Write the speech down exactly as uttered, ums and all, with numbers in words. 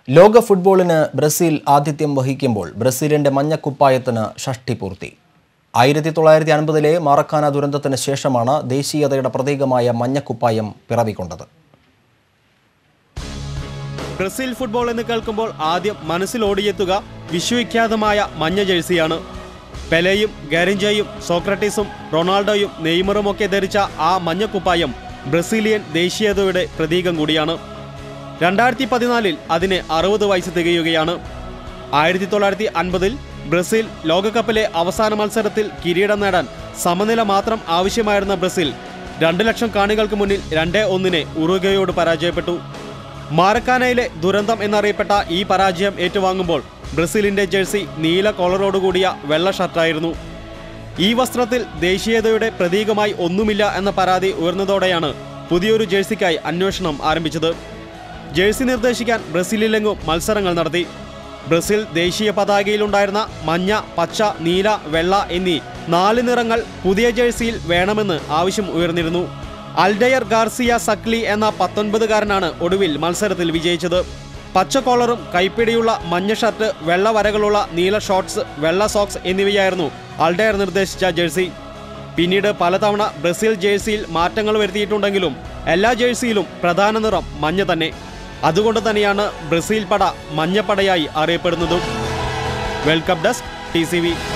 ലോക ഫുട്ബോളിന് ബ്രസീൽ ആതിഥ്യം വഹിക്കുമ്പോൾ ബ്രസീലിന്റെ മഞ്ഞക്കുപ്പായത്തിന് ഷഷ്ടി പൂർത്തി. ആയിരത്തി തൊള്ളായിരത്തി അൻപതിലെ മാറക്കാന ദുരന്തത്തിന് ശേഷമാണ് ദേശീയതയുടെ പ്രതീകമായ മഞ്ഞക്കുപ്പായം പിറവിക്കൊണ്ടത്. ബ്രസീൽ ഫുട്ബോൾ എന്ന് കേൾക്കുമ്പോൾ ആദ്യം മനസ്സിൽ ഓടിയെത്തുക വിശ്വവിഖ്യാതമായ മഞ്ഞ ജേഴ്സിയാണ്. പെലെയും ഗാരിഞ്ചയും സോക്രട്ടീസും റൊണാൾഡോയും നെയ്മറുമൊക്കെ ധരിച്ച ആ മഞ്ഞക്കുപ്പായം ബ്രസീലിയൻ ദേശീയതയുടെ പ്രതീകം കൂടിയാണ്. രണ്ടായിരത്തി പതിനാലിൽ അതിന് അറുപത് വയസ്സ് തികയുകയാണ്. ആയിരത്തി തൊള്ളായിരത്തി അൻപതിൽ ബ്രസീൽ ലോകകപ്പിലെ അവസാന മത്സരത്തിൽ കിരീടം നേടാൻ സമനില മാത്രം ആവശ്യമായിരുന്ന ബ്രസീൽ രണ്ട് ലക്ഷം കാണികൾക്ക് മുന്നിൽ രണ്ടേ ഒന്നിന് ഉറുഗ്വേയോട് പരാജയപ്പെട്ടു. മാറക്കാനയിലെ ദുരന്തം എന്നറിയപ്പെട്ട ഈ പരാജയം ഏറ്റുവാങ്ങുമ്പോൾ ബ്രസീലിന്റെ ജേഴ്സി നീല കോളറോടുകൂടിയ വെള്ള ഷർട്ടായിരുന്നു. ഈ വസ്ത്രത്തിൽ ദേശീയതയുടെ പ്രതീകമായി ഒന്നുമില്ല എന്ന പരാതി ഉയർന്നതോടെയാണ് പുതിയൊരു ജേഴ്സിക്കായി അന്വേഷണം ആരംഭിച്ചത്. ജേഴ്സി നിർദ്ദേശിക്കാൻ ബ്രസീലിലെങ്ങും മത്സരങ്ങൾ നടത്തി. ബ്രസീൽ ദേശീയ പതാകയിലുണ്ടായിരുന്ന മഞ്ഞ, പച്ച, നീല, വെള്ള എന്നീ നാല് നിറങ്ങൾ പുതിയ ജേഴ്സിയിൽ വേണമെന്ന് ആവശ്യം ഉയർന്നിരുന്നു. അൽഡയർ ഗാർസിയ സക്ലി എന്ന പത്തൊൻപതുകാരനാണ് ഒടുവിൽ മത്സരത്തിൽ വിജയിച്ചത്. പച്ച കോളറും കൈപ്പിടിയുള്ള മഞ്ഞ ഷർട്ട്, വെള്ള വരകളുള്ള നീല ഷോർട്സ്, വെള്ള സോക്സ് എന്നിവയായിരുന്നു അൽഡയർ നിർദ്ദേശിച്ച ജേഴ്സി. പിന്നീട് പലതവണ ബ്രസീൽ ജേഴ്സിയിൽ മാറ്റങ്ങൾ വരുത്തിയിട്ടുണ്ടെങ്കിലും എല്ലാ ജേഴ്സിയിലും പ്രധാന നിറം മഞ്ഞ തന്നെ. അതുകൊണ്ട് തന്നെയാണ് ബ്രസീൽ പട മഞ്ഞപ്പടയായി അറിയപ്പെടുന്നതും. World cup desk T C V.